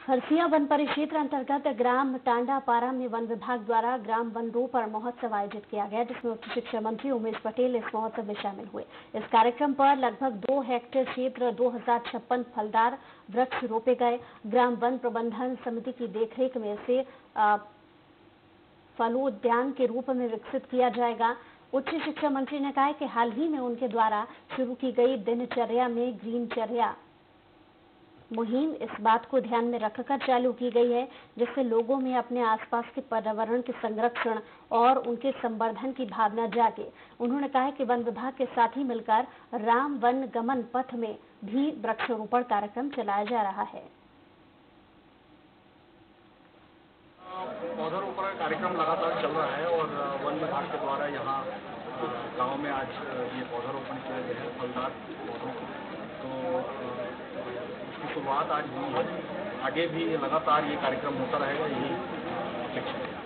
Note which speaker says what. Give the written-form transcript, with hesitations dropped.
Speaker 1: हरसिया one परिक्षेत्र अंतर्गत ग्राम टांडापारा में वन विभाग द्वारा ग्राम वन रोपण महोत्सव आयोजित किया गया, जिसमें उच्च शिक्षा मंत्री उमेश पटेल इस महोत्सव में शामिल हुए। इस कार्यक्रम पर लगभग 2 हेक्टेयर क्षेत्र 2056 फलदार वृक्ष रोपे गए। ग्राम वन प्रबंधन समिति की देखरेख में इसे फलोद्यान के रूप में विकसित किया जाएगा। उच्च शिक्षा मंत्री ने कहा कि हाल ही में उनके द्वारा शुरू की गई दिनचर्या में ग्रीनचर्या मुहिम इस बात को ध्यान में रखकर चालू की गई है, जिससे लोगों में अपने आसपास के पर्यावरण के संरक्षण और उनके संवर्धन की भावना जागे। उन्होंने कहा कि वन विभाग के साथ ही मिलकर राम वन गमन पथ में भी वृक्षारोपण कार्यक्रम चलाया जा रहा है।
Speaker 2: पौधारोपण कार्यक्रम लगातार चल रहा है और वन विभाग के द्वारा यहाँ गांव में आज ये पौधारोपण किया गया है फलदार पौधों की। तो इसकी शुरुआत आज हुई है, आगे भी लगातार ये कार्यक्रम होता रहेगा, यही अपेक्षा है।